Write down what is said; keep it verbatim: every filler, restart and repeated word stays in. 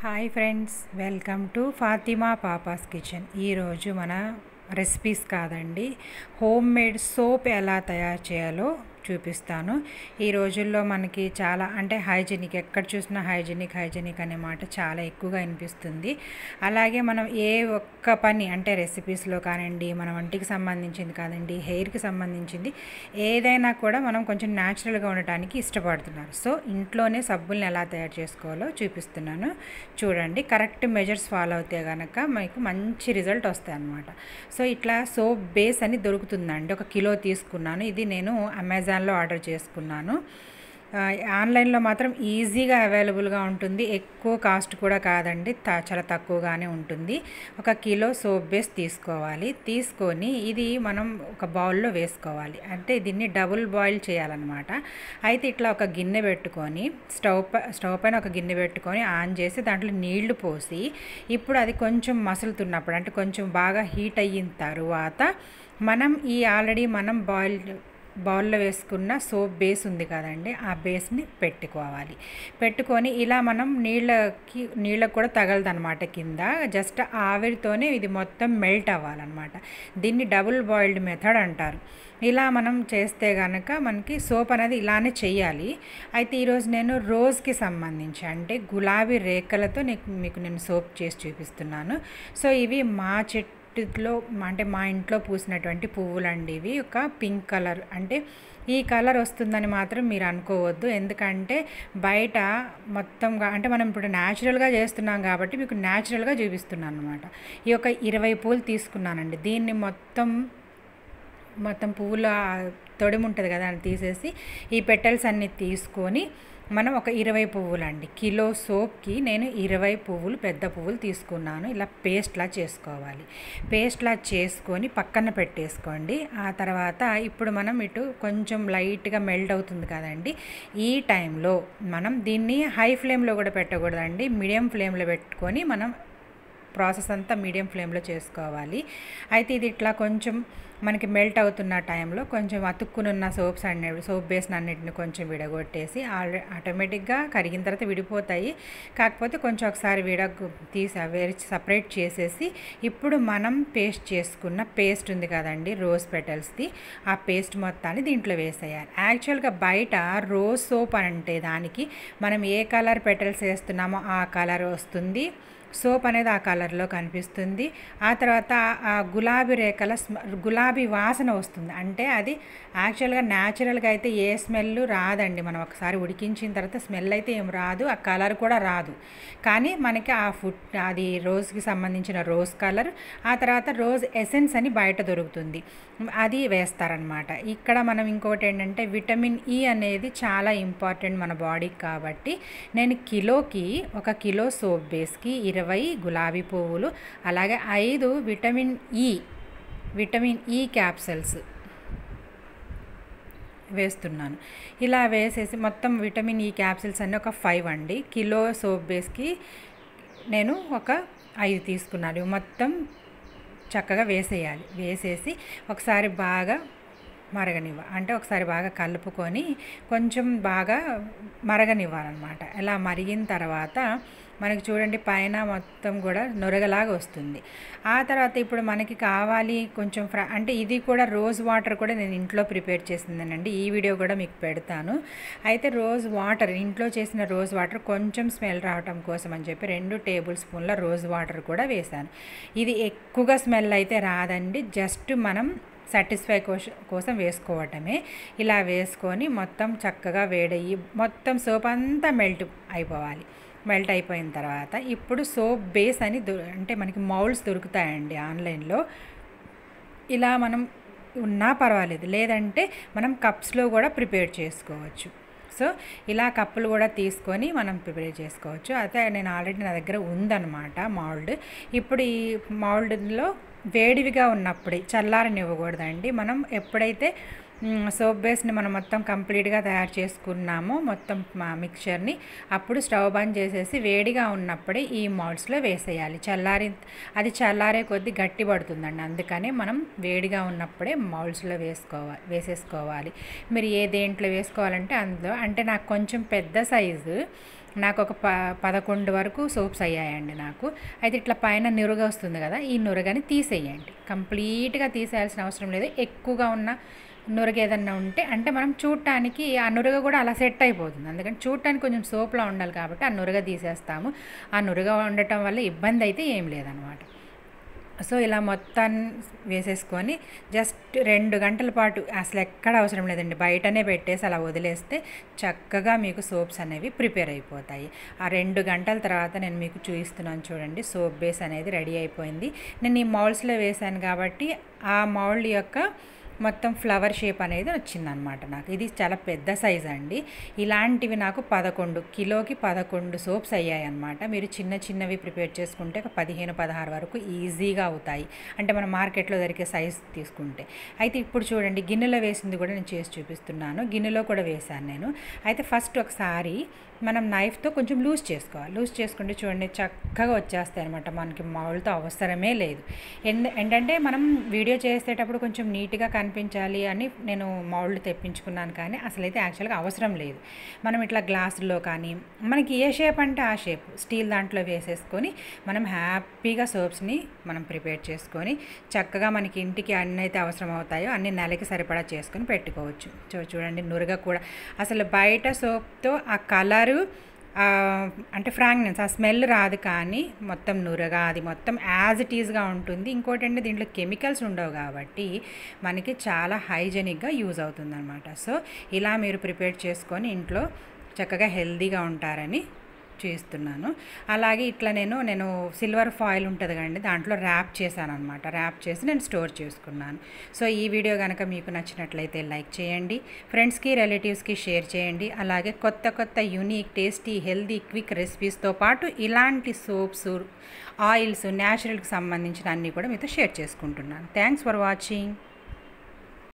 Hi friends, welcome to Fatima papa's kitchen. ఈరోజు మన recipes కాదండి, హోమ్ మేడ్ సోప్ ఎలా తయారు చేయాలో చూపిస్తాను. ఈ రోజుల్లో మనకి చాలా అంటే హైజీనిక్, ఎక్కడ చూసినా హైజీనిక్ హైజీనిక్ అనే మాట చాలా ఎక్కువగా వినిపిస్తుంది. అలాగే మనం ఏ ఒక్క పని అంటే రెసిపీస్లో కానివ్వండి, మన వంటికి సంబంధించింది కాదండి, హెయిర్కి సంబంధించింది ఏదైనా కూడా మనం కొంచెం న్యాచురల్గా ఉండటానికి ఇష్టపడుతున్నారు. సో ఇంట్లోనే సబ్బుల్ని ఎలా తయారు చేసుకోవాలో చూపిస్తున్నాను. చూడండి, కరెక్ట్ మెజర్స్ ఫాలో అవుతే కనుక మీకు మంచి రిజల్ట్ వస్తాయి అన్నమాట. సో ఇట్లా సోప్ బేస్ అని దొరుకుతుందండి. ఒక కిలో తీసుకున్నాను. ఇది నేను అమెజాన్ లో ఆర్డర్ చేసుకున్నాను. ఆన్లైన్లో మాత్రం ఈజీగా అవైలబుల్గా ఉంటుంది. ఎక్కువ కాస్ట్ కూడా కాదండి, చాలా తక్కువగానే ఉంటుంది. ఒక కిలో సోప్ బేస్ తీసుకోవాలి. తీసుకొని ఇది మనం ఒక బౌల్లో వేసుకోవాలి. అంటే దీన్ని డబుల్ బాయిల్ చేయాలన్నమాట. అయితే ఇట్లా ఒక గిన్నె పెట్టుకొని స్టవ్ స్టవ్ పైన ఒక గిన్నె పెట్టుకొని ఆన్ చేసి దాంట్లో నీళ్లు పోసి, ఇప్పుడు అది కొంచెం మసులుతున్నప్పుడు అంటే కొంచెం బాగా హీట్ అయిన తర్వాత మనం ఈ ఆల్రెడీ మనం బాయిల్ బౌల్లో వేసుకున్న సోప్ బేస్ ఉంది కదండి, ఆ బేస్ని పెట్టుకోవాలి. పెట్టుకొని ఇలా మనం నీళ్ళకి నీళ్ళకు కూడా తగలదనమాట, కింద జస్ట్ ఆవిరితోనే ఇది మొత్తం మెల్ట్ అవ్వాలన్నమాట. దీన్ని డబుల్ బాయిల్డ్ మెథడ్ అంటారు. ఇలా మనం చేస్తే కనుక మనకి సోప్ అనేది ఇలానే చెయ్యాలి. అయితే ఈరోజు నేను రోజ్కి సంబంధించి అంటే గులాబీ రేఖలతో నీకు మీకు నేను సోప్ చేసి చూపిస్తున్నాను. సో ఇవి మా చెట్టు లో అంటే మా ఇంట్లో పూసినటువంటి పువ్వులు అండి. ఇవి ఒక పింక్ కలర్, అంటే ఈ కలర్ వస్తుందని మాత్రం మీరు అనుకోవద్దు. ఎందుకంటే బయట మొత్తంగా అంటే మనం ఇప్పుడు న్యాచురల్గా చేస్తున్నాం కాబట్టి మీకు న్యాచురల్గా చూపిస్తున్నాను అనమాట. ఈ యొక్క ఇరవై పూలు తీసుకున్నానండి. దీన్ని మొత్తం మొత్తం పువ్వుల తొడిమి ఉంటుంది కదా, అని తీసేసి ఈ పెటల్స్ అన్నీ తీసుకొని మనం ఒక ఇరవై పువ్వులు అండి, కిలో సోప్కి నేను ఇరవై పువ్వులు పెద్ద పువ్వులు తీసుకున్నాను. ఇలా పేస్ట్లా చేసుకోవాలి. పేస్ట్లా చేసుకొని పక్కన పెట్టేసుకోండి. ఆ తర్వాత ఇప్పుడు మనం ఇటు కొంచెం లైట్గా మెల్ట్ అవుతుంది కదండి, ఈ టైంలో మనం దీన్ని హై ఫ్లేమ్లో కూడా పెట్టకూడదండి, మీడియం ఫ్లేమ్లో పెట్టుకొని మనం ప్రాసెస్ అంతా మీడియం ఫ్లేమ్లో చేసుకోవాలి. అయితే ఇది ఇట్లా కొంచెం మనకి మెల్ట్ అవుతున్న టైంలో కొంచెం అతుక్కునున్న సోప్స్ అన్ని సోప్ బేస్ని అన్నిటిని కొంచెం విడగొట్టేసి ఆల్రెడీ ఆటోమేటిక్గా కరిగిన తర్వాత విడిపోతాయి. కాకపోతే కొంచెం ఒకసారి విడ తీసి వేరే సపరేట్ చేసేసి ఇప్పుడు మనం పేస్ట్ చేసుకున్న పేస్ట్ ఉంది కదండి రోజ్ పెటల్స్ది, ఆ పేస్ట్ మొత్తాన్ని దీంట్లో వేసేయాలి. యాక్చువల్గా బయట రోజ్ సోప్ అంటే దానికి మనం ఏ కలర్ పెటల్స్ వేస్తున్నామో ఆ కలర్ వస్తుంది, సోప్ అనేది ఆ కలర్లో కనిపిస్తుంది. ఆ తర్వాత ఆ గులాబీ రేఖల గులాబీ వాసన వస్తుంది. అంటే అది యాక్చువల్గా న్యాచురల్గా అయితే ఏ స్మెల్ రాదండి. మనం ఒకసారి ఉడికించిన తర్వాత స్మెల్ అయితే ఏం రాదు, ఆ కలర్ కూడా రాదు. కానీ మనకి ఆ ఫుడ్ అది రోజ్కి సంబంధించిన రోజ్ కలర్, ఆ తర్వాత రోజ్ ఎసెన్స్ అని బయట దొరుకుతుంది, అది వేస్తారనమాట. ఇక్కడ మనం ఇంకోటి ఏంటంటే విటమిన్ ఈ అనేది చాలా ఇంపార్టెంట్ మన బాడీకి. కాబట్టి నేను కిలోకి ఒక కిలో సోప్ బేస్కి ఇరవై గులాబీ పువ్వులు, అలాగే ఐదు vitamin E vitamin E capsules వేస్తున్నాను. ఇలా వేసేసి మొత్తం విటమిన్ ఈ క్యాప్సిల్స్ అన్నీ ఒక ఫైవ్ అండి, కిలో సోప్ బేస్కి నేను ఒక ఐదు తీసుకున్నాను. మొత్తం చక్కగా వేసేయాలి. వేసేసి ఒకసారి బాగా మరగనివ్వ అంటే ఒకసారి బాగా కలుపుకొని కొంచెం బాగా మరగనివ్వాలన్నమాట. ఇలా మరిగిన తర్వాత మనకి చూడండి పైన మొత్తం కూడా నొరగలాగా వస్తుంది. ఆ తర్వాత ఇప్పుడు మనకి కావాలి కొంచెం ఫ్ర అంటే ఇది కూడా రోజ్ వాటర్ కూడా నేను ఇంట్లో ప్రిపేర్ చేసిందేనండి, ఈ వీడియో కూడా మీకు పెడతాను. అయితే రోజ్ వాటర్ ఇంట్లో చేసిన రోజ్ వాటర్ కొంచెం స్మెల్ రావటం కోసం అని చెప్పి రెండు టేబుల్ స్పూన్ల రోజ్ వాటర్ కూడా వేశాను. ఇది ఎక్కువగా స్మెల్ అయితే రాదండి, జస్ట్ మనం సాటిస్ఫై కోసం వేసుకోవటమే. ఇలా వేసుకొని మొత్తం చక్కగా వేడయ్యి మొత్తం సోప్ అంతా మెల్ట్ అయిపోవాలి. మెల్ట్ అయిపోయిన తర్వాత ఇప్పుడు సోప్ బేస్ అని అంటే మనకి మౌల్డ్స్ దొరుకుతాయండి ఆన్లైన్లో. ఇలా మనం ఉన్నా పర్వాలేదు, లేదంటే మనం కప్స్లో కూడా ప్రిపేర్ చేసుకోవచ్చు. సో ఇలా కప్పులు కూడా తీసుకొని మనం ప్రిపేర్ చేసుకోవచ్చు. అయితే నేను ఆల్రెడీ నా దగ్గర ఉందన్నమాట మౌల్డ్. ఇప్పుడు ఈ మౌల్డ్లో వేడివిగా ఉన్నప్పుడే, చల్లారనివ్వకూడదండి. మనం ఎప్పుడైతే సోప్ బేస్ని మనం మొత్తం కంప్లీట్గా తయారు చేసుకున్నామో మొత్తం మిక్చర్ని, అప్పుడు స్టవ్ బంద్ చేసేసి వేడిగా ఉన్నప్పుడే ఈ మౌల్డ్స్లో వేసేయాలి. చల్లారి అది చల్లారే కొద్దీ గట్టి పడుతుందండి, అందుకని మనం వేడిగా ఉన్నప్పుడే మౌల్డ్స్లో వేసుకోవాలి వేసేసుకోవాలి. మీరు ఏ దేంట్లో వేసుకోవాలంటే అందులో. అంటే నాకు కొంచెం పెద్ద సైజు నాకు ఒక ప పదకొండు వరకు సోప్స్ అయ్యాయండి నాకు. అయితే ఇట్లా పైన నురగ వస్తుంది కదా, ఈ నురగని తీసేయండి. కంప్లీట్గా తీసేయాల్సిన అవసరం లేదు. ఎక్కువగా ఉన్న నురగ ఏదన్నా ఉంటే అంటే మనం చూడటానికి ఆ నురగ కూడా అలా సెట్ అయిపోతుంది. అందుకని చూడటానికి కొంచెం సోప్లా ఉండాలి కాబట్టి ఆ నురగ తీసేస్తాము. ఆ నురగ ఉండటం వల్ల ఇబ్బంది అయితే ఏం లేదనమాట. సో ఇలా మొత్తం వేసేసుకొని జస్ట్ రెండు గంటల పాటు అసలు ఎక్కడ అవసరం లేదండి, బయటనే పెట్టేసి అలా వదిలేస్తే చక్కగా మీకు సోప్స్ అనేవి ప్రిపేర్ అయిపోతాయి. ఆ రెండు గంటల తర్వాత నేను మీకు చూపిస్తున్నాను చూడండి, సోప్ బేస్ అనేది రెడీ అయిపోయింది. నేను ఈ మౌల్డ్స్లో వేసాను కాబట్టి ఆ మౌల్డ్ యొక్క మొత్తం ఫ్లవర్ షేప్ అనేది వచ్చిందనమాట నాకు. ఇది చాలా పెద్ద సైజ్ అండి. ఇలాంటివి నాకు పదకొండు కిలోకి పదకొండు సోప్స్ అయ్యాయి అనమాట. మీరు చిన్న చిన్నవి ప్రిపేర్ చేసుకుంటే ఒక పదిహేను పదహారు వరకు ఈజీగా అవుతాయి, అంటే మనం మార్కెట్లో దొరికే సైజ్ తీసుకుంటే. అయితే ఇప్పుడు చూడండి, గిన్నెలో వేసింది కూడా నేను చేసి చూపిస్తున్నాను. గిన్నెలో కూడా వేసాను నేను. అయితే ఫస్ట్ ఒకసారి మనం నైఫ్తో కొంచెం లూజ్ చేసుకోవాలి. లూజ్ చేసుకుంటే చూడండి చక్కగా వచ్చేస్తాయి అనమాట. మనకి మౌల్డ్తో అవసరమే లేదు. ఎందు ఏంటంటే మనం వీడియో చేసేటప్పుడు కొంచెం నీట్గా కనిపించాలి అని నేను మౌల్డ్ తెప్పించుకున్నాను, కానీ అసలైతే యాక్చువల్గా అవసరం లేదు. మనం ఇట్లా గ్లాసుల్లో కానీ మనకి ఏ షేప్ అంటే ఆ షేప్ స్టీల్ దాంట్లో వేసేసుకొని మనం హ్యాపీగా సోప్స్ని మనం ప్రిపేర్ చేసుకొని చక్కగా మనకి ఇంటికి అన్నీ అయితే అవసరం అవుతాయో అన్ని నెలకి సరిపడా చేసుకొని పెట్టుకోవచ్చు. చూ చూడండి నురగ కూడా అసలు బయట సోప్తో ఆ కలరు అంటే ఫ్రాగ్రెన్స్ ఆ స్మెల్ రాదు, కానీ మొత్తం నురగా అది మొత్తం యాజ్ ఇట్ ఈజ్గా ఉంటుంది. ఇంకోటి అంటే దీంట్లో కెమికల్స్ ఉండవు కాబట్టి మనకి చాలా హైజెనిక్గా యూజ్ అవుతుంది అనమాట. సో ఇలా మీరు ప్రిపేర్ చేసుకొని ఇంట్లో చక్కగా హెల్తీగా ఉంటారని చేస్తున్నాను. అలాగే ఇట్లా నేను నేను సిల్వర్ ఫాయిల్ ఉంటుంది కదండి, దాంట్లో ర్యాప్ చేశాను అనమాట. ర్యాప్ చేసి నేను స్టోర్ చేసుకున్నాను. సో ఈ వీడియో కనుక మీకు నచ్చినట్లయితే లైక్ చేయండి, ఫ్రెండ్స్కి రిలేటివ్స్కి షేర్ చేయండి. అలాగే కొత్త కొత్త యూనిక్ టేస్టీ హెల్దీ క్విక్ రెసిపీస్తో పాటు ఇలాంటి సోప్స్ ఆయిల్స్ న్యాచురల్కి సంబంధించిన అన్నీ కూడా మీతో షేర్ చేసుకుంటున్నాను. Thanks for watching.